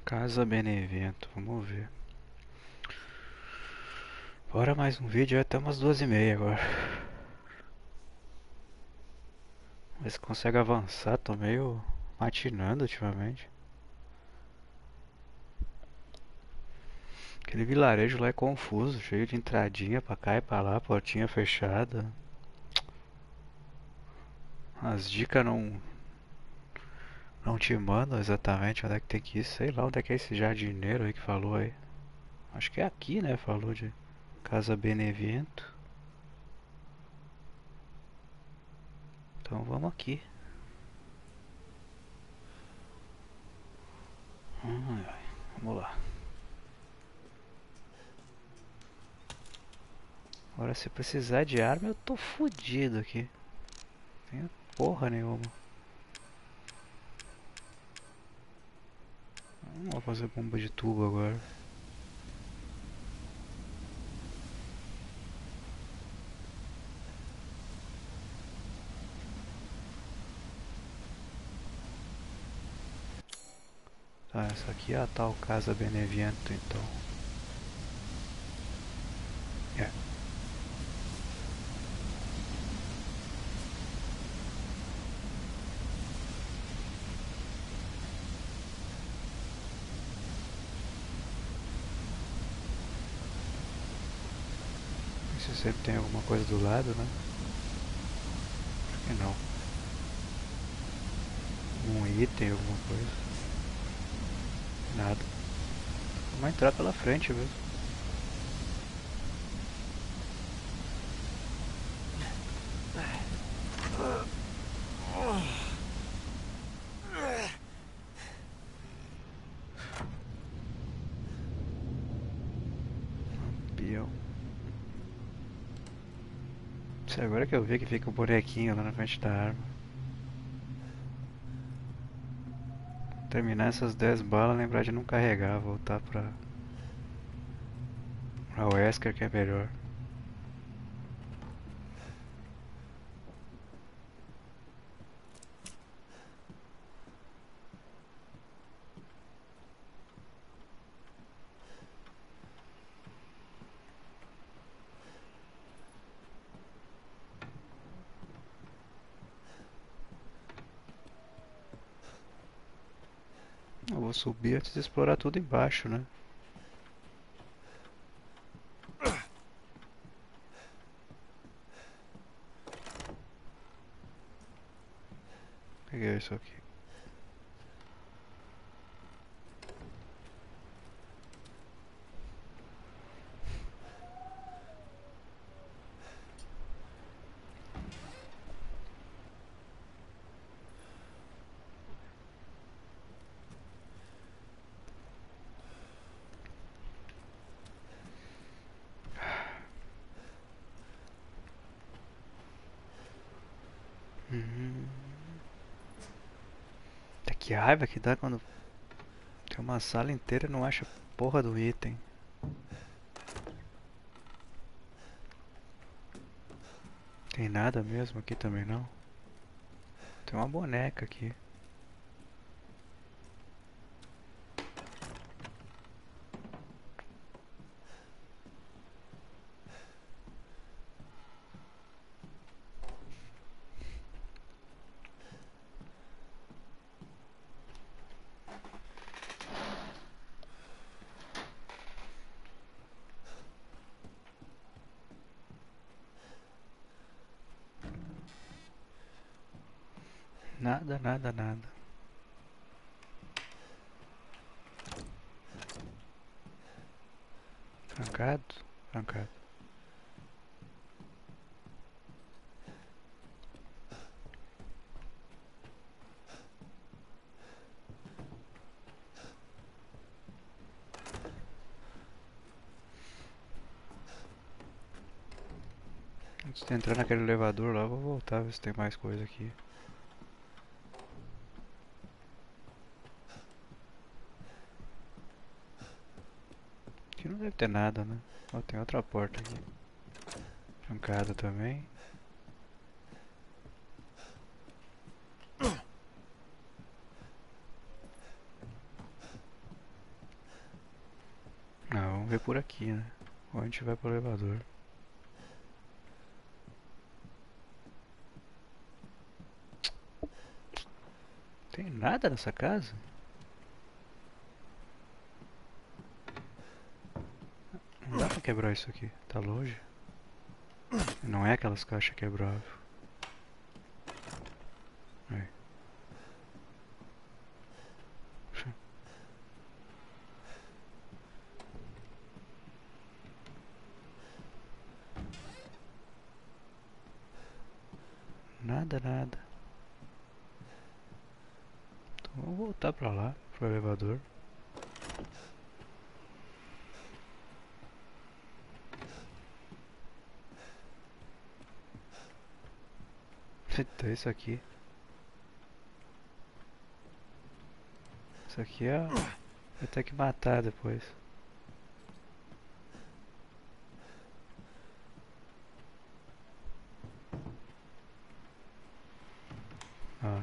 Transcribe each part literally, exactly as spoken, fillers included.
Casa Benevento, vamos ver. Bora mais um vídeo, é até umas duas e meia agora. Vamos ver se consegue avançar, tô meio matinando ultimamente. Aquele vilarejo lá é confuso, cheio de entradinha pra cá e pra lá, portinha fechada. As dicas não, não te mandam exatamente onde é que tem que ir, sei lá onde é que é esse jardineiro aí que falou aí. Acho que é aqui, né? Falou de Casa Benevento. Então vamos aqui. Hum, vamos lá. Agora se precisar de arma eu tô fudido aqui. Não tenho porra nenhuma. Não vou fazer bomba de tubo agora. Tá, essa aqui é a tal Casa Benevento então. É. Se sempre tem alguma coisa do lado, né? Acho que não. Um item, alguma coisa. Nada. Vamos entrar pela frente mesmo. Peão. Isso agora que eu vi que fica o bonequinho lá na frente da arma. Terminar essas dez balas, lembrar de não carregar, voltar pra, pra Wesker que é melhor. Eu vou subir antes de explorar tudo embaixo, né? Peguei isso aqui. Hum. Que raiva que dá quando tem uma sala inteira e não acha porra do item. Tem nada mesmo aqui também não. Tem uma boneca aqui. Nada, nada, nada. Trancado? Trancado. Antes de entrar naquele elevador lá, eu vou voltar ver se tem mais coisa aqui. Aqui não deve ter nada, né? Ó, tem outra porta aqui. Trancada também. ver por aqui, né? Ou a gente vai pro elevador. Tem nada nessa casa? Não dá pra quebrar isso aqui. Tá longe. Não é aquelas caixas quebráveis. Aí. Nada, nada. Então vamos voltar pra lá, pro elevador. Eita, isso aqui. Isso aqui é. Vai ter que matar depois. Ah.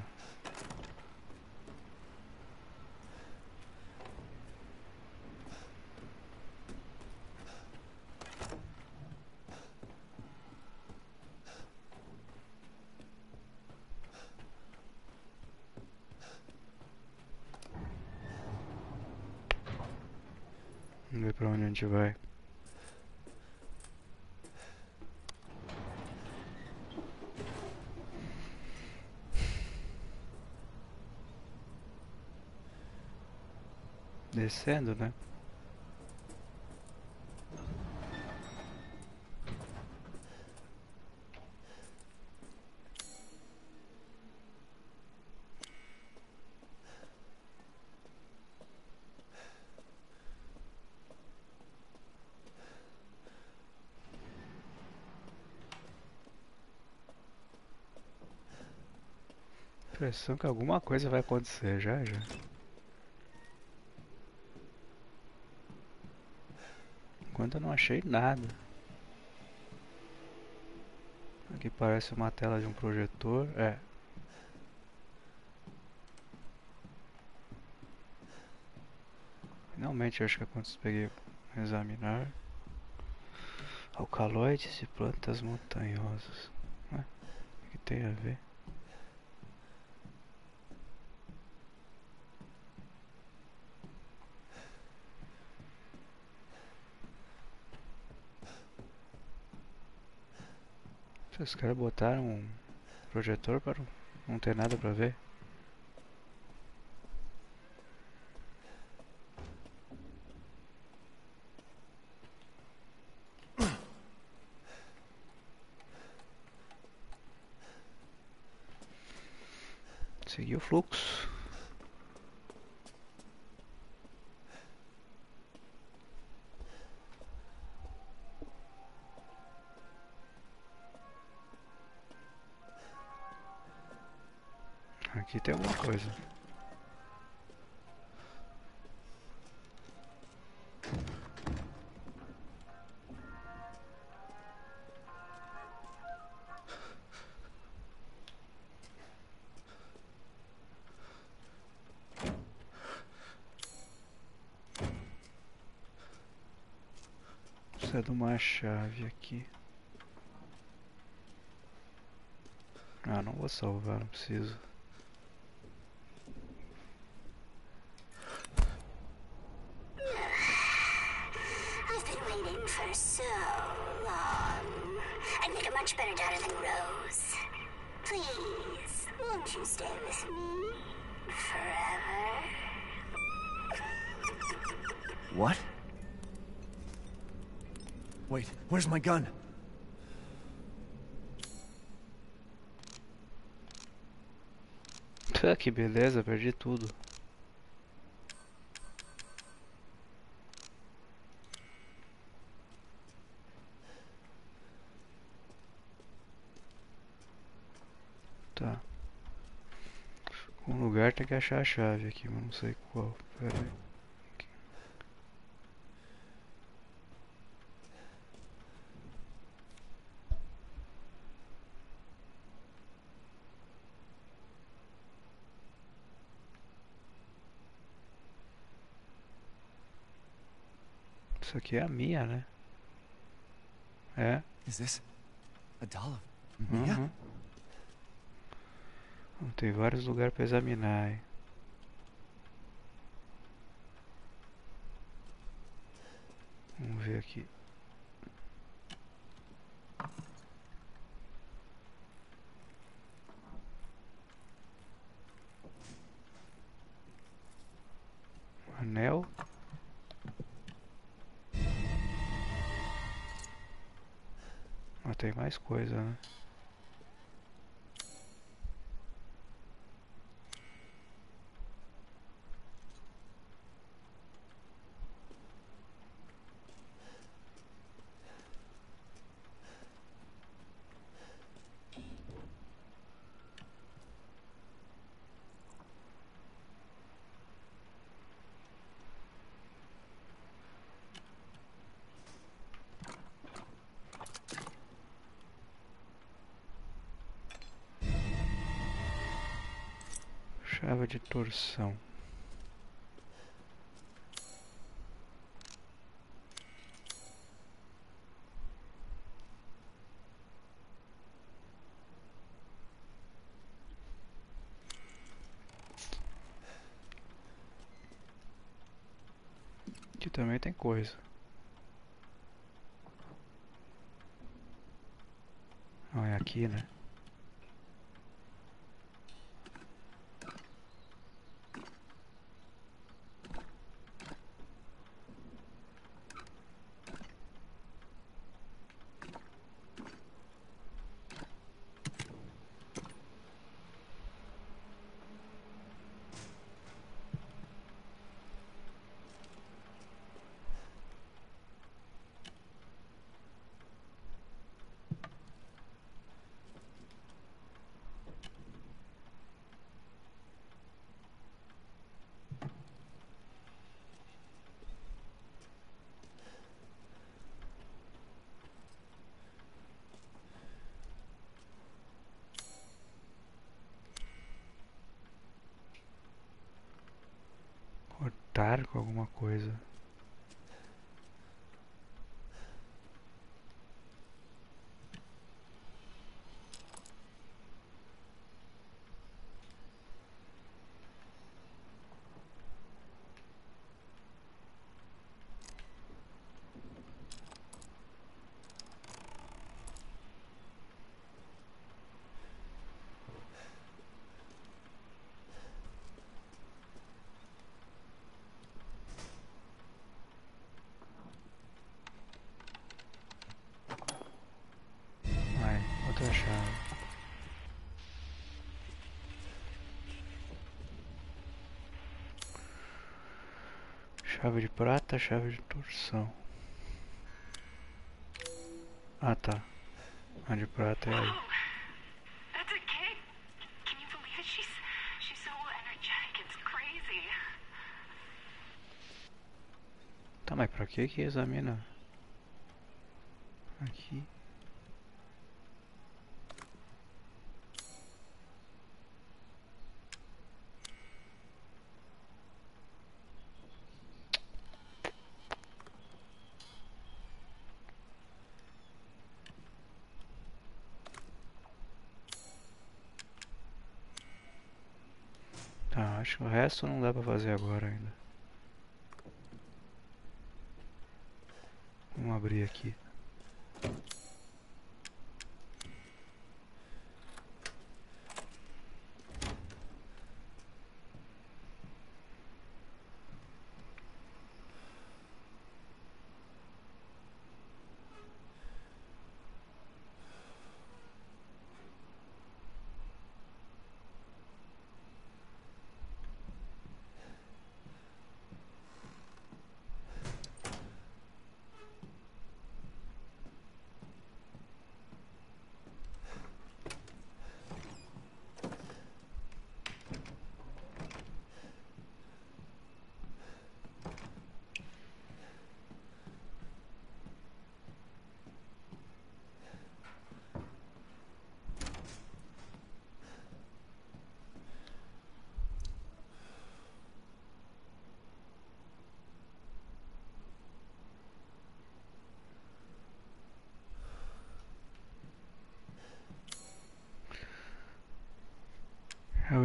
Vamos ver pra onde a gente vai. Descendo, né? Impressão que alguma coisa vai acontecer já, já. Enquanto eu não achei nada. Aqui parece uma tela de um projetor. É. Finalmente acho que aconteceu. Peguei examinar. Alcaloides de plantas montanhosas. Ué, o que tem a ver? Os caras botaram um projetor para não ter nada pra ver. Seguir o fluxo. Aqui tem alguma coisa. Precisa de uma chave aqui. Ah, não vou salvar, não preciso. I've been waiting for so long. I'd make a much better daughter than Rose. Please, won't you stay with me forever? What? Wait, where's my gun? Ah, que beleza, perdi tudo. Tá. Um lugar tem que achar a chave aqui, mas não sei qual. Pera aí. Isso aqui é a minha, né? É. Is this a doll of Mia? Uhum. Tem vários lugares pra examinar, hein? Vamos ver aqui. Anel. Ah, tem mais coisa, né? Chave de torção. Aqui também tem coisa. Não, é aqui, né? Cortar com alguma coisa. Vai, outra chave. Chave de prata, chave de torção. Ah, tá. A de prata é aí. That's a kid. Can you believe it? She's she's so energetic. It's crazy. Tá, mas pra que que examina? Aqui. Tá, acho que o resto não dá pra fazer agora ainda. Vamos abrir aqui.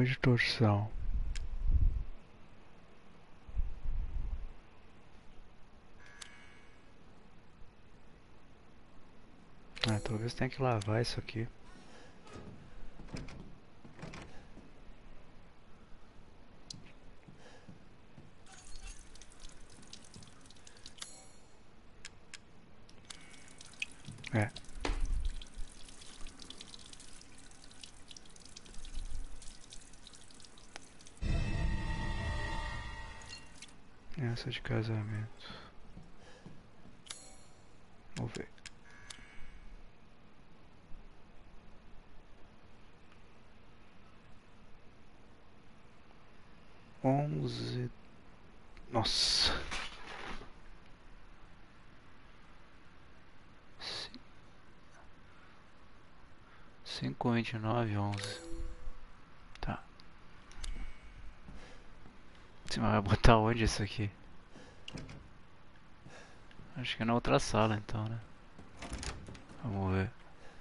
de torção. Ah, talvez tenha que lavar isso aqui. É. Essa de casamento. Vamos ver. Onze. Nossa. Cinco, vinte e nove, onze. Tá. Você vai botar onde isso aqui? Acho que é na outra sala então, né? Vamos ver.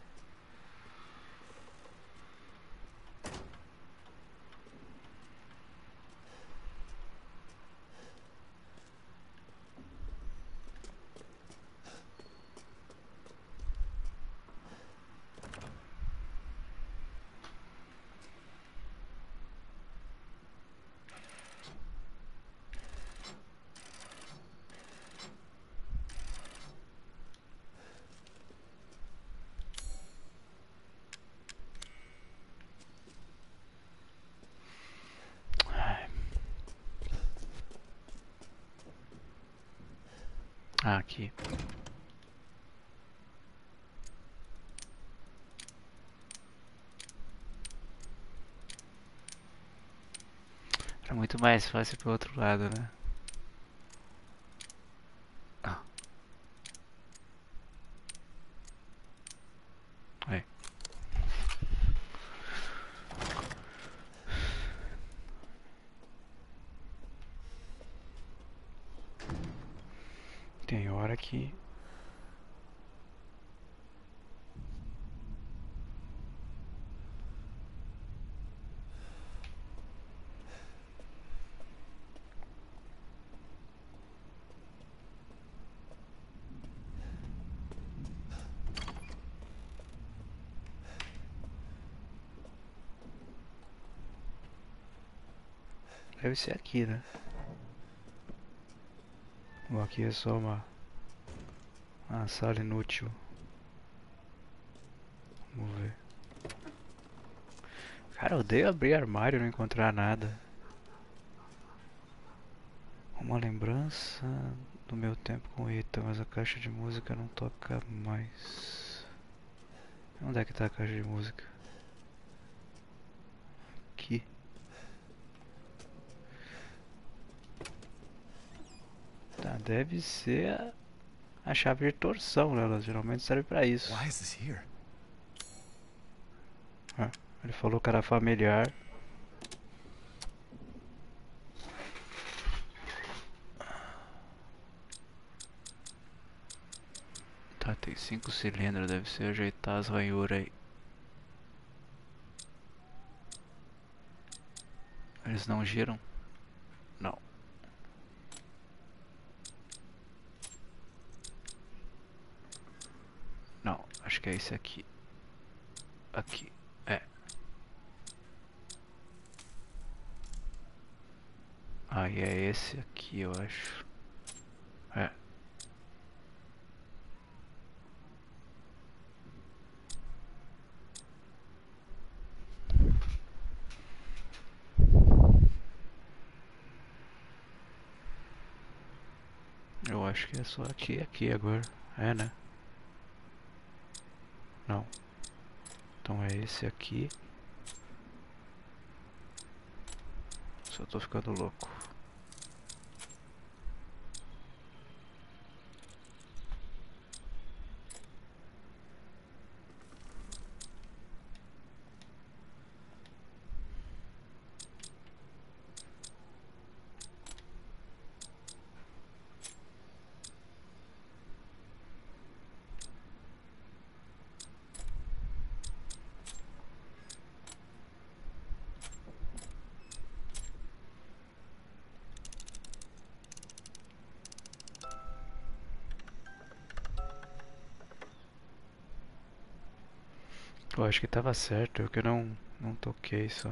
Ah, aqui. Era muito mais fácil pro outro lado, né? Ah. Aí. Tem hora que... Deve ser aqui, né? Ou aqui é só uma... uma sala inútil. Vamos ver. Cara, eu odeio abrir armário e não encontrar nada. Uma lembrança do meu tempo com Ita, mas a caixa de música não toca mais. Onde é que tá a caixa de música? Aqui. Tá, deve ser a, a chave de torção, né? Ela geralmente serve pra isso. Why is this here? Ah, ele falou que era familiar. Tá, tem cinco cilindros, deve ser ajeitar as ranhuras aí. Eles não giram? Não. Não, acho que é esse aqui. Aqui, é. Aí é esse aqui, eu acho. É. Eu acho que é só aqui e aqui agora. É, né? Não. Então é esse aqui. Só tô ficando louco. Pô, acho que tava certo, eu que não, não toquei só.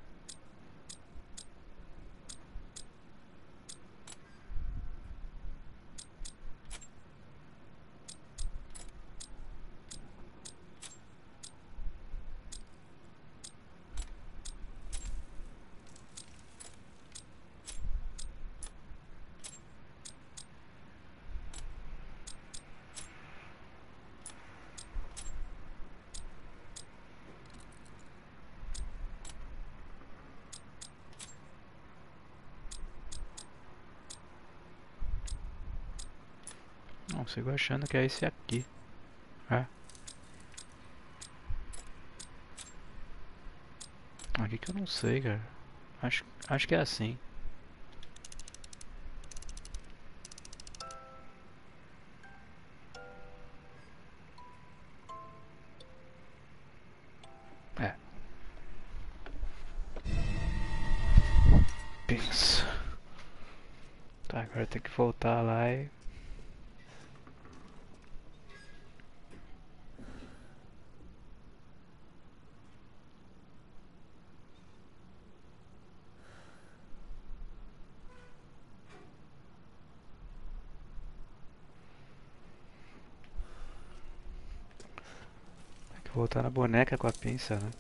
Não, sigo achando que é esse aqui. É. Aqui que eu não sei, cara. Acho, acho que é assim. É. Pins. Tá, agora tem que voltar lá e... Tem que voltar na boneca com a pinça, né?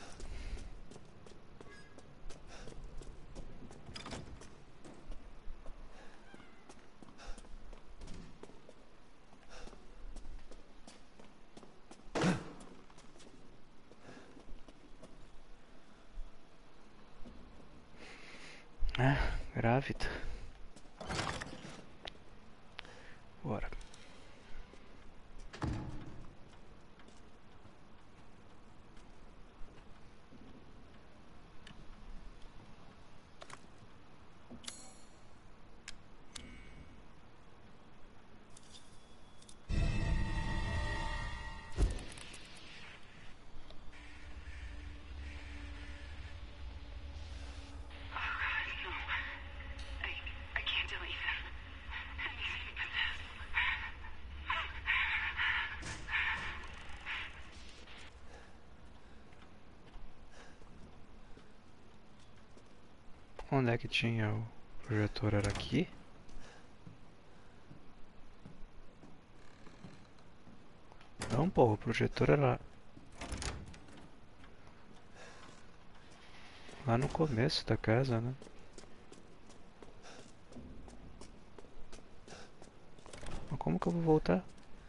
Ah, grávida. Bora. Oh God, no. I I can't delete them. Anything but this. Onde é que tinha o projetor? Era aqui? Não, pô, o projetor era lá no começo da casa, né? Mas como que eu vou voltar?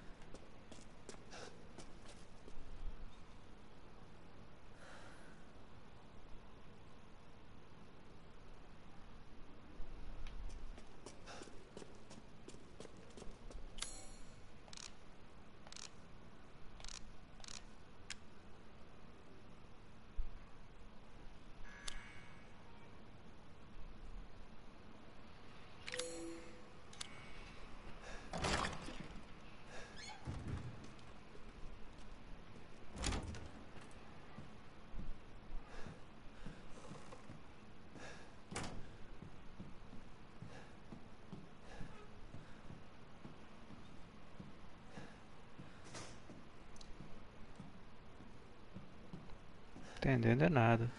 Entendendo é nada.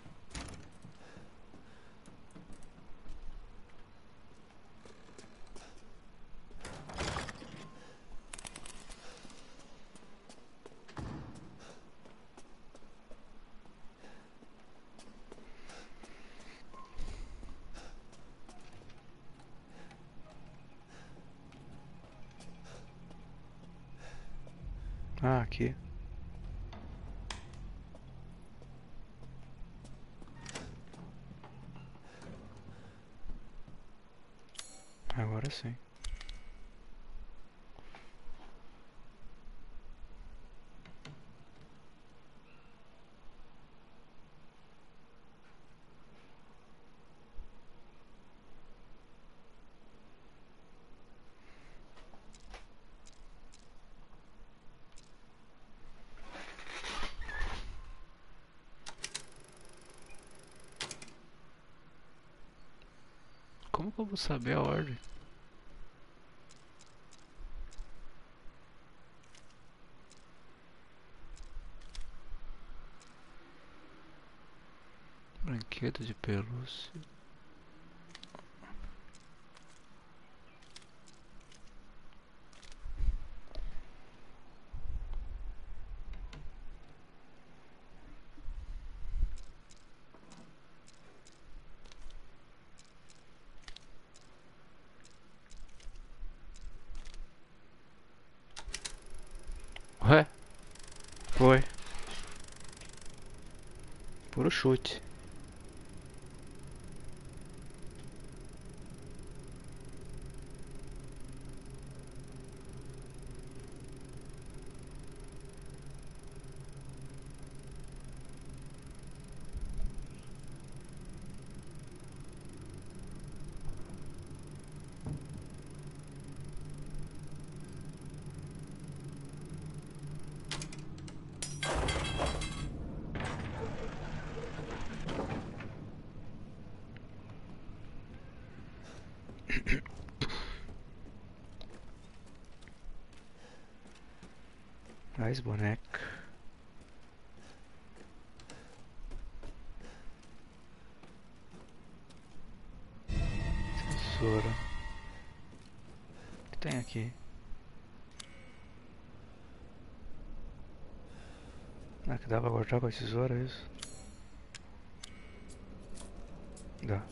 Ah, aqui. Agora sim. Como que eu vou saber a ordem? brinquedo de pelúcia. Ué? Foi. Puro chute. Mais boneca. Tesoura. O que tem aqui? Ah, que dá pra cortar com a tesoura, é isso? Dá.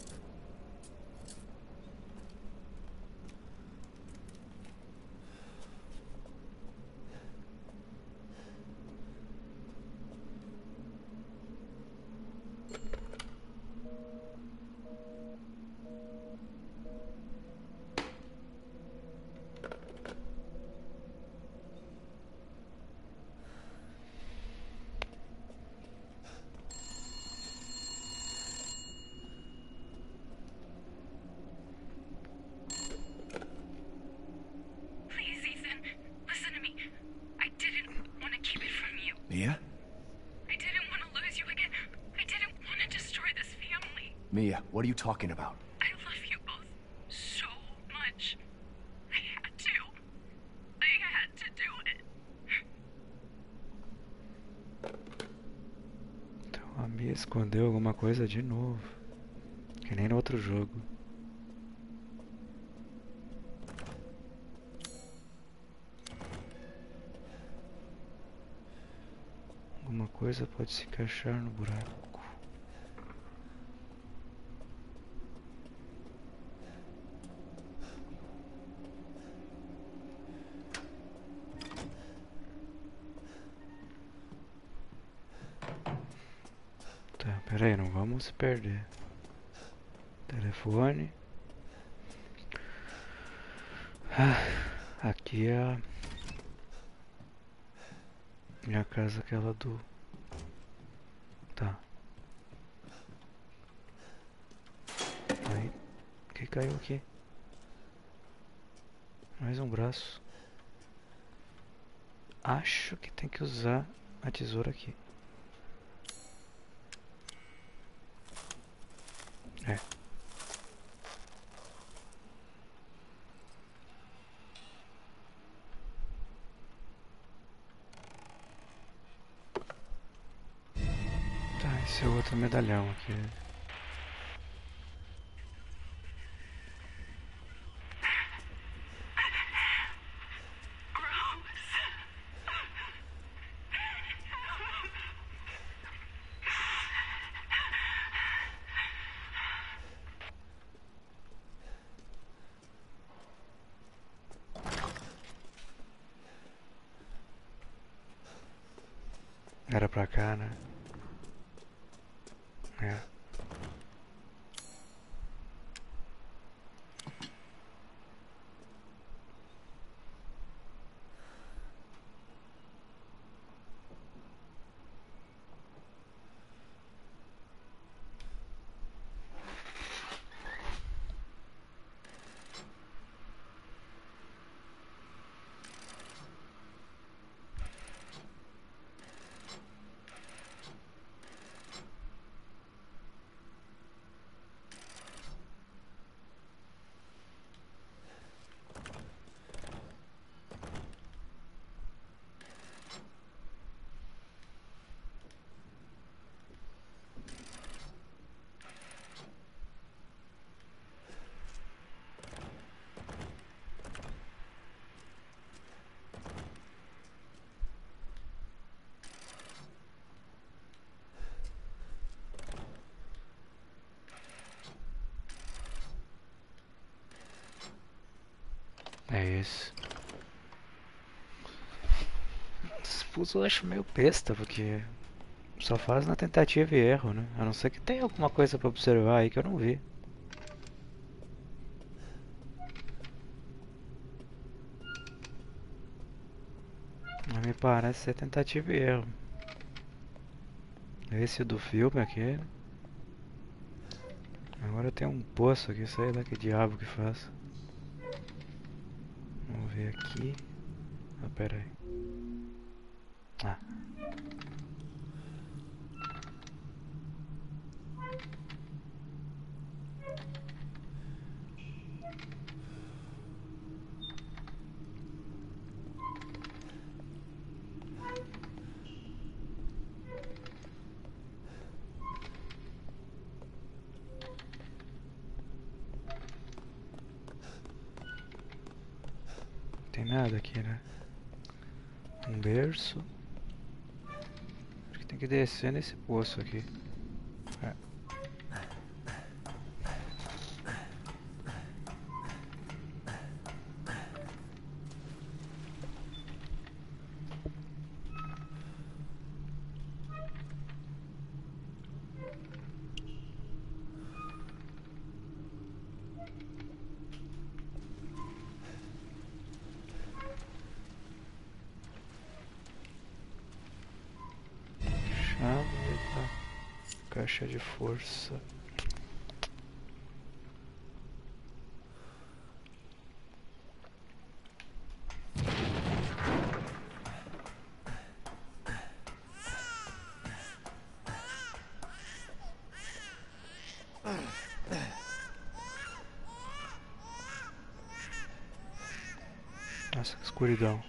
Please, Ethan, listen to me. I didn't want to keep it from you. Mia? I didn't want to lose you again. I didn't want to destroy this family. Mia, what are you talking about? I love you both so much. I had to. I had to do it. Então a Mia escondeu alguma coisa de novo. Que nem no outro jogo. Alguma coisa pode se encaixar no buraco. Tá, pera aí, não vamos se perder. Telefone. Ah, aqui é a minha casa, aquela do... Tá. Aí, o que caiu aqui? Mais um braço. Acho que tem que usar a tesoura aqui. É. Tá, esse é outro medalhão aqui. Era pra cá, né? É. É esse. Esse puzzle eu acho meio besta, porque só faz na tentativa e erro, né? A não ser que tenha alguma coisa pra observar aí que eu não vi. Mas me parece ser tentativa e erro. Esse do filme aqui. Agora tem um poço aqui, sei lá que diabo que faz. Vamos ver aqui. Ah, pera aí. Ah. Não tem nada aqui, né? Um berço. Acho que tem que descer nesse poço aqui. É. Chave da caixa de força. Nossa, que escuridão.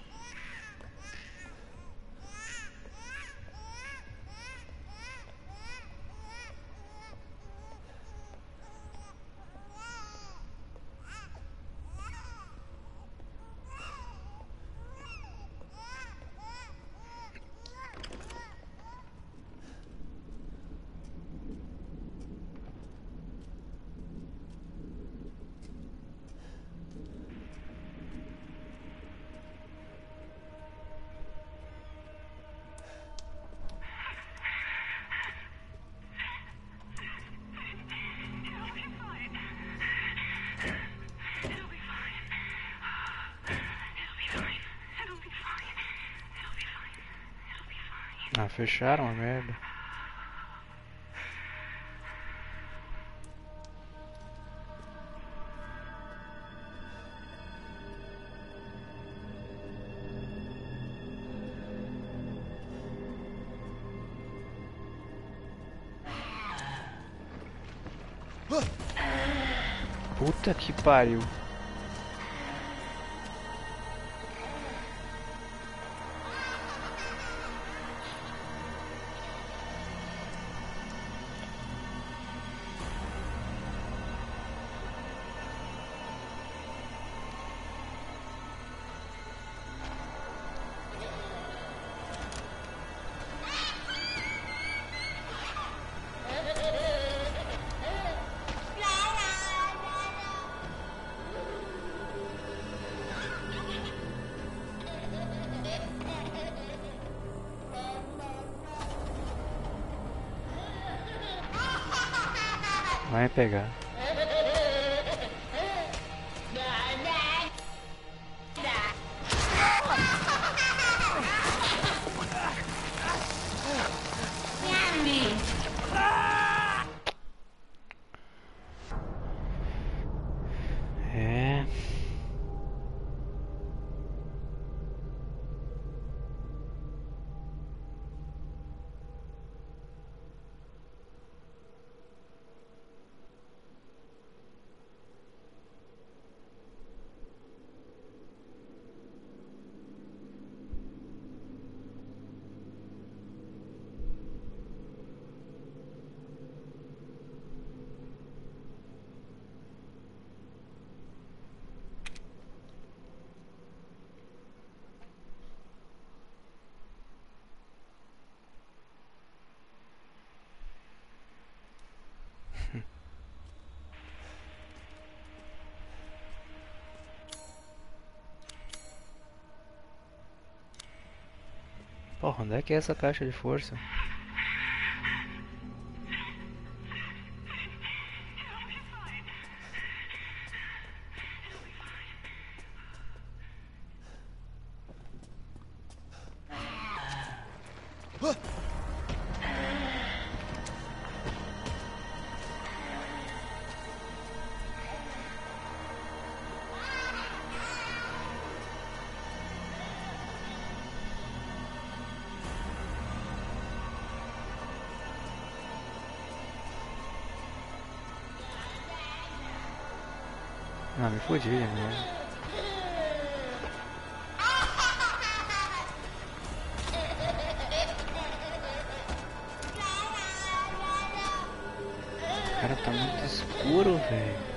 Ah, fecharam a merda. Puta que pariu. Vai pegar. É. Porra, onde é que é essa caixa de força? Ah, me fodi, né? Cara, tá muito escuro, velho.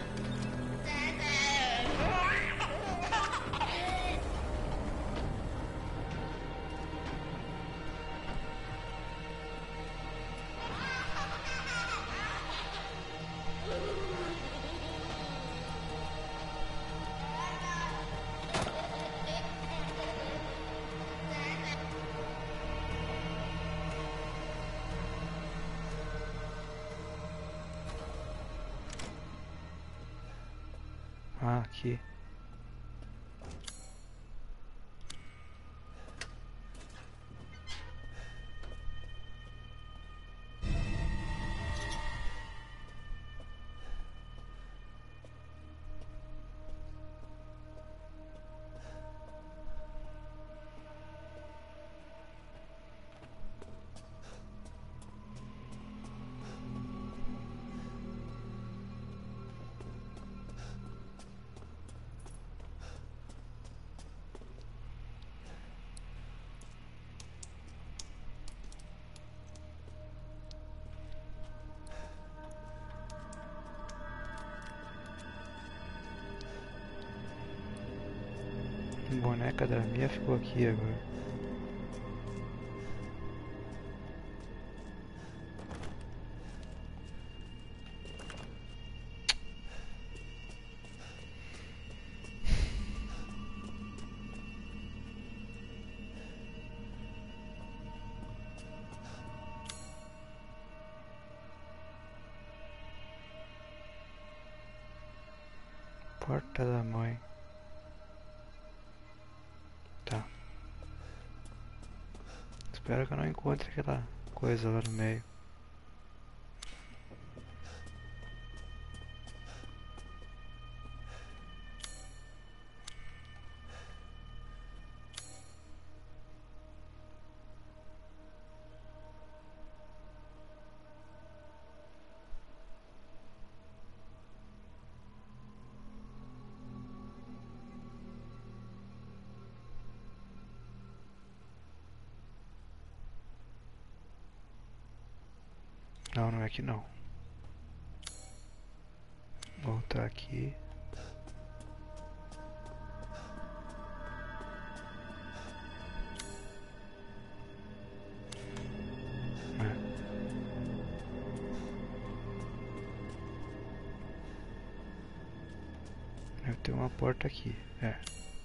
Ah, aqui. A boneca da Mia ficou aqui agora. Porta da mãe. Tá. Espero que eu não encontre aquela coisa lá no meio. Não, não é aqui não. Voltar aqui. É. Deve ter uma porta aqui. É.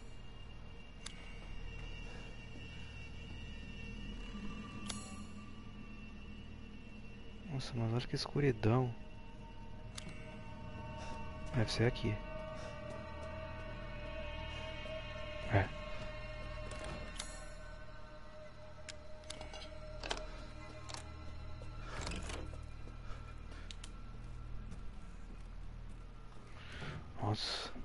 Nossa, mas olha que escuridão. Deve ser aqui. É. Nossa.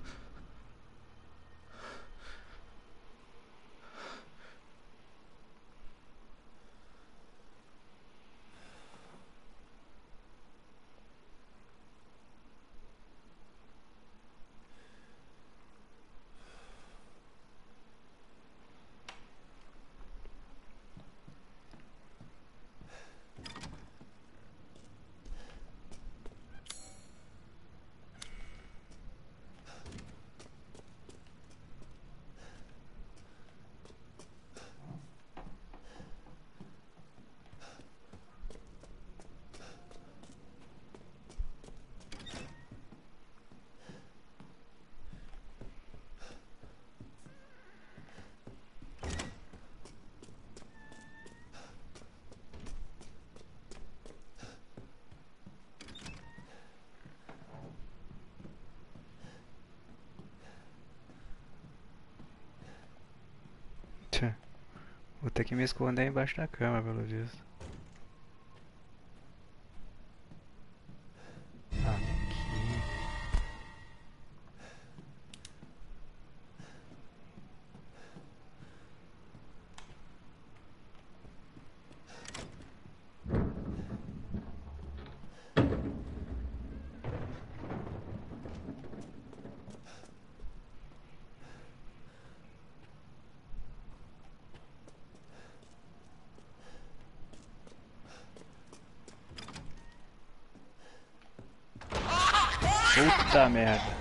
Vou ter que me esconder embaixo da cama, pelo visto. Aqui. Puta merda.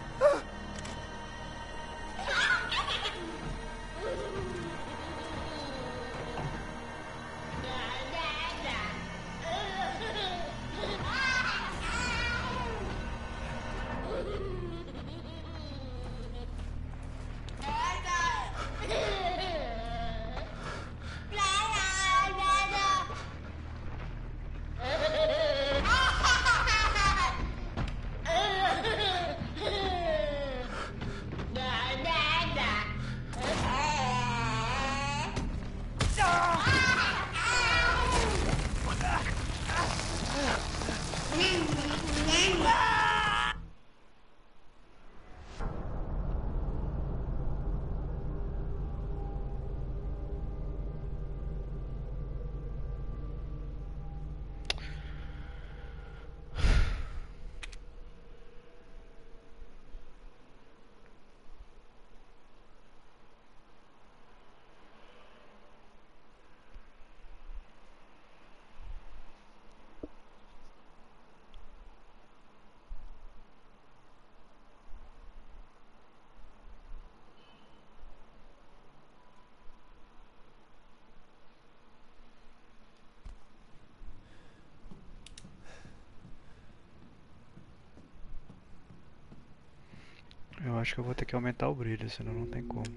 Eu acho que eu vou ter que aumentar o brilho, senão não tem como.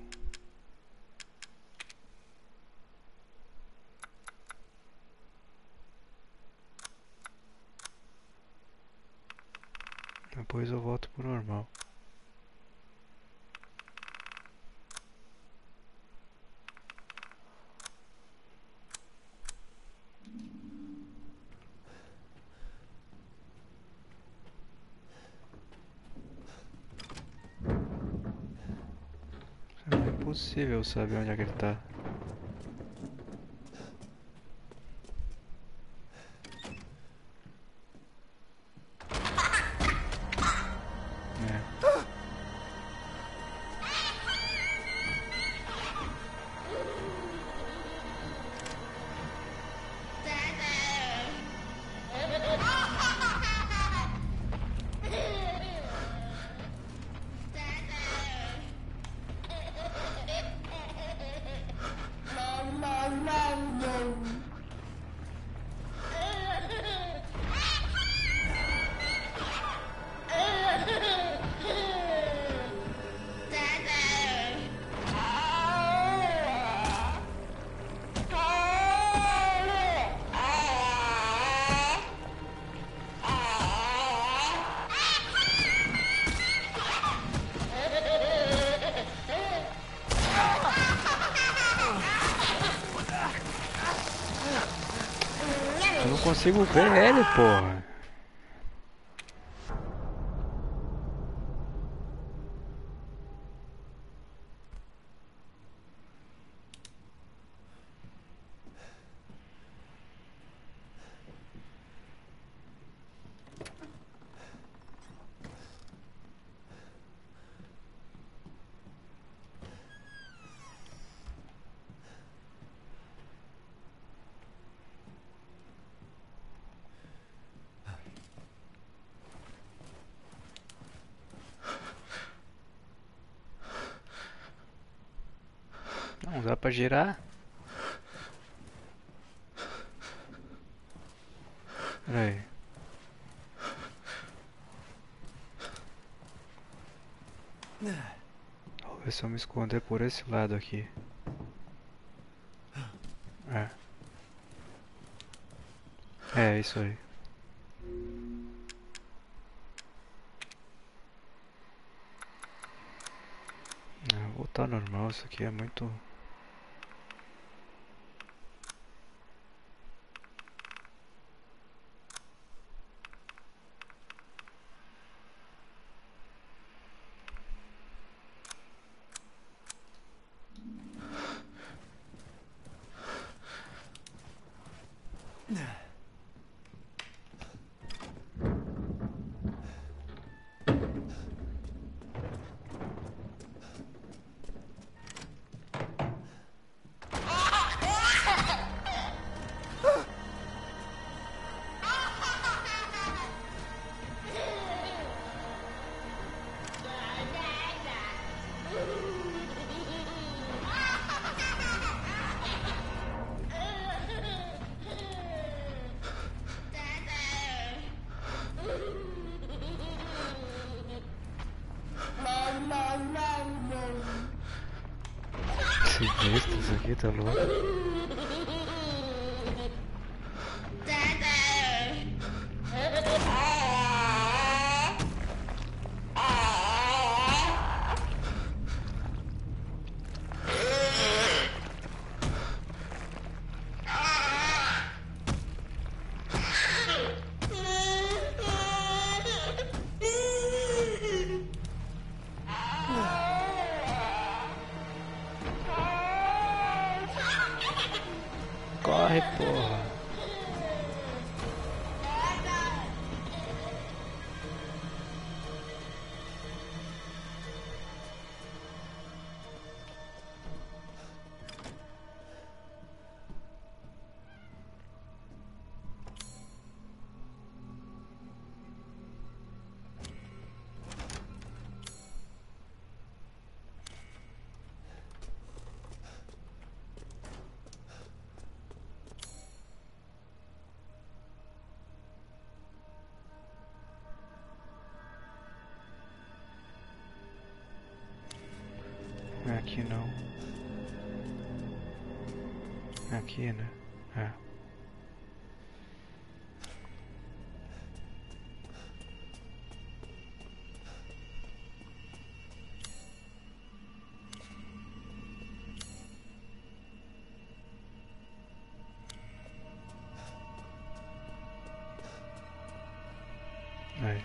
Depois eu volto pro normal. É impossível saber onde é que ele tá. É. Eu não consigo ver ele, porra. Não dá pra girar? Pera aí. Vou ver se eu me esconder por esse lado aqui. É. É, isso aí. Ah, voltar ao normal, isso aqui é muito... Que besta isso aqui, tá louco? Corre, porra. Aqui não. Aqui, né? É. Aí.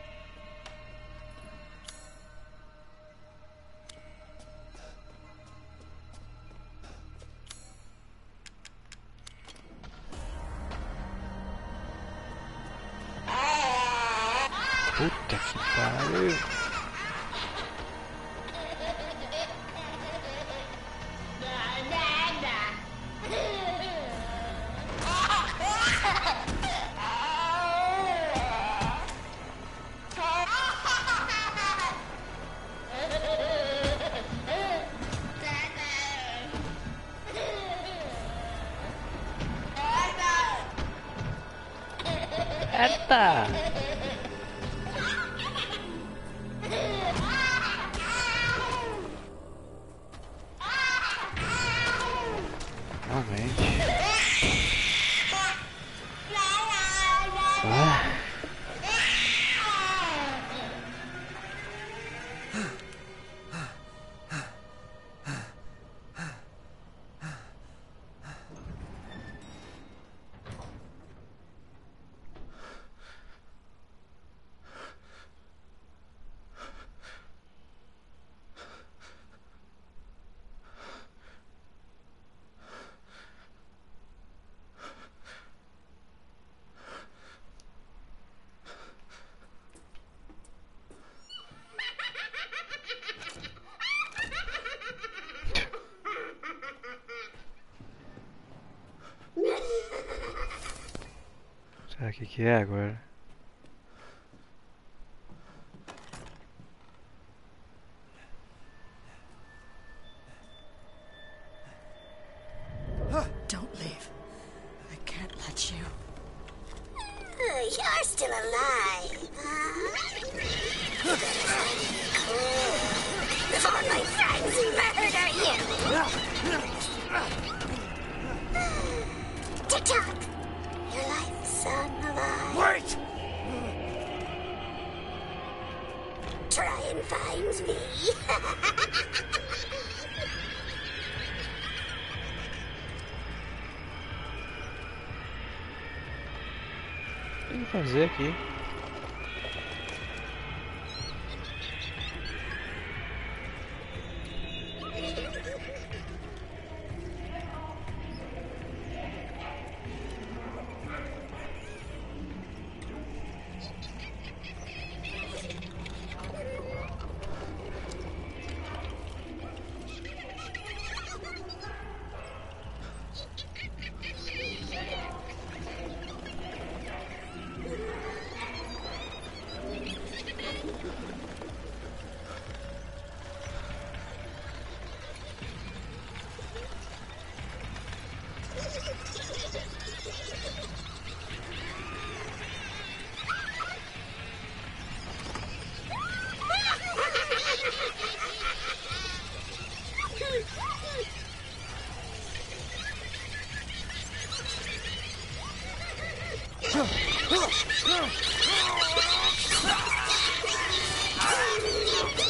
Puta que pariu. Eita! Realmente. Ah. Será que que é agora? Don't leave. I can't let you. Oh, you're still alive, huh? Before my friends murder you! Tick-tock! Your life, son, alive. Wait! Try and find me. O que eu vou fazer aqui?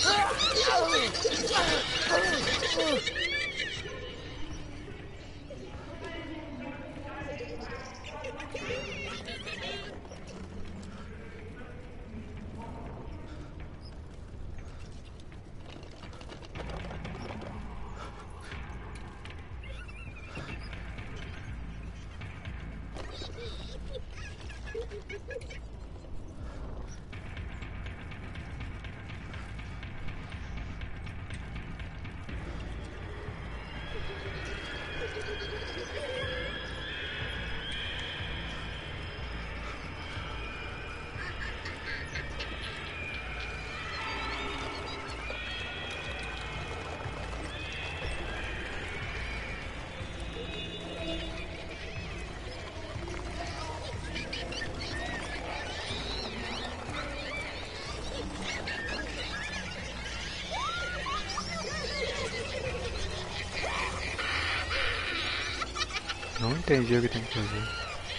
Não entendi o que tem que fazer.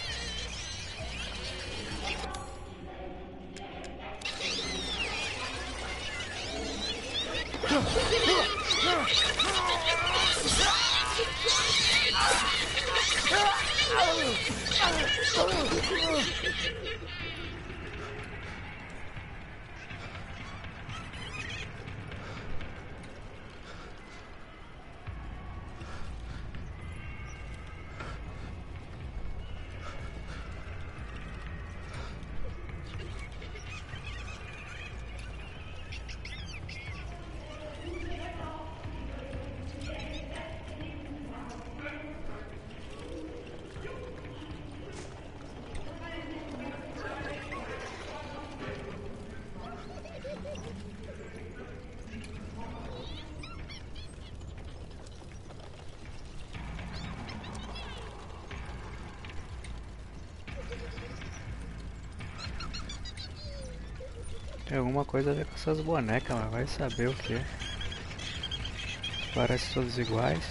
Tem alguma coisa a ver com essas bonecas, mas vai saber o que. Parecem todos iguais.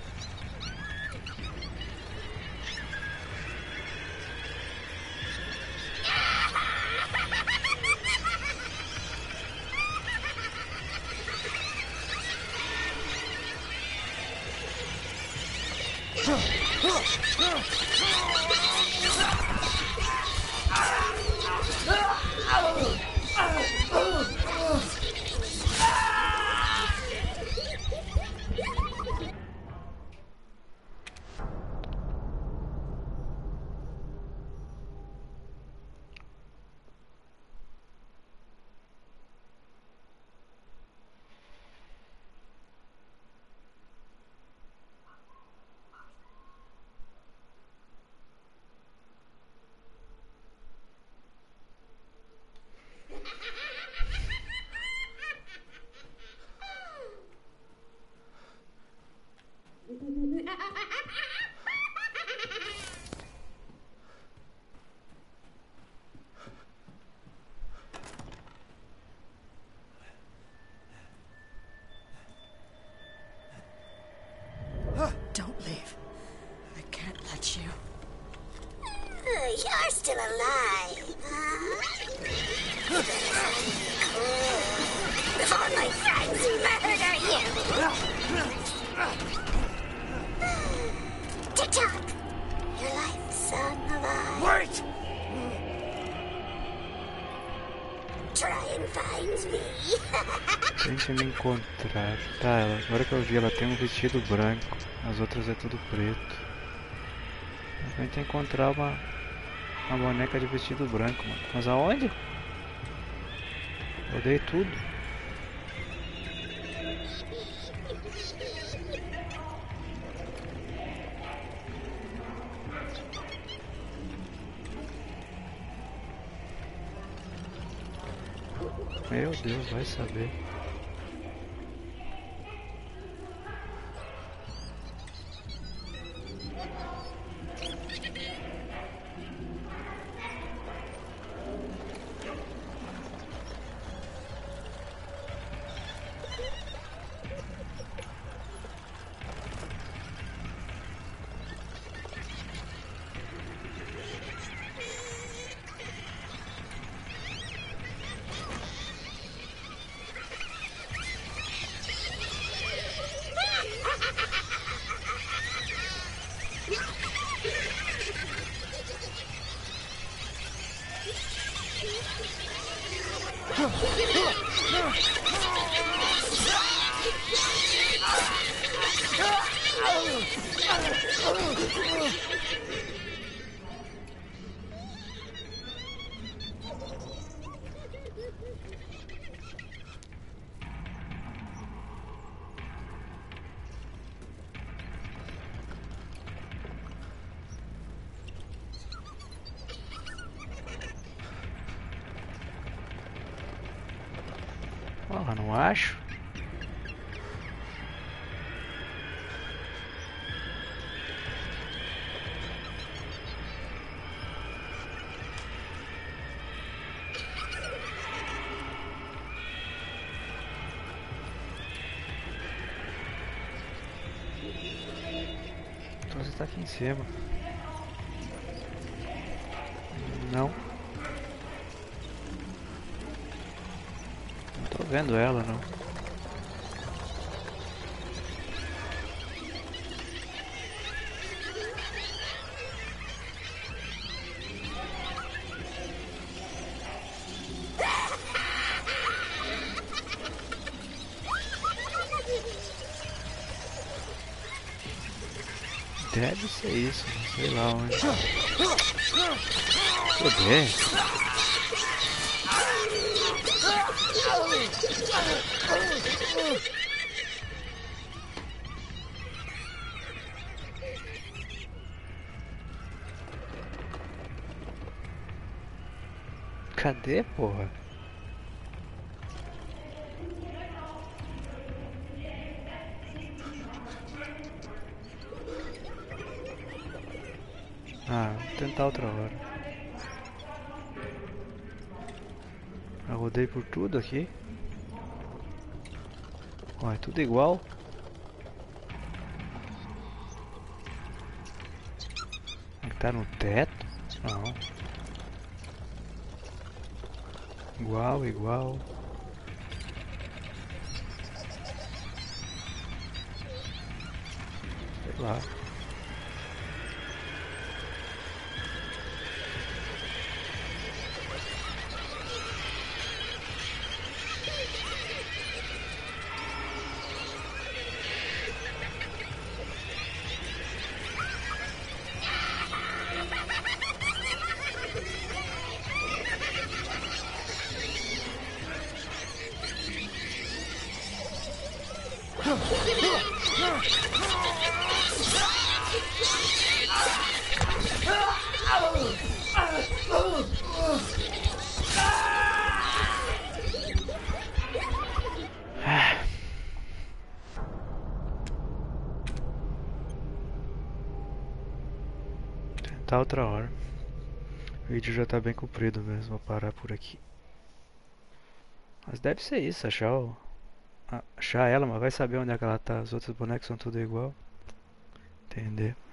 Don't leave. I can't let you. Uh, You're still alive, huh? Before my friends murder you! Tick-tock! Your life song alive. Wait! Try and find me. Tente me encontrar. Tá, ela, agora que eu vi, ela tem um vestido branco. As outras é tudo preto. Eu tento encontrar uma, uma boneca de vestido branco, mano. Mas aonde? Eu dei tudo. Meu Deus, vai saber. Porra, não acho. Então você tá aqui em cima. Não. Não tô vendo ela, não. Deve ser isso, não sei lá onde. Poder? Cadê, porra? Ah, vou tentar outra hora. Eu rodei por tudo aqui. Ó, é tudo igual. Tá no teto? Não. Igual, igual. Sei lá. Tentar outra hora. O vídeo já tá bem comprido mesmo, vou parar por aqui. Mas deve ser isso, achar o... achar ela, mas vai saber onde é que ela tá. Os outros bonecos são tudo igual. Entender.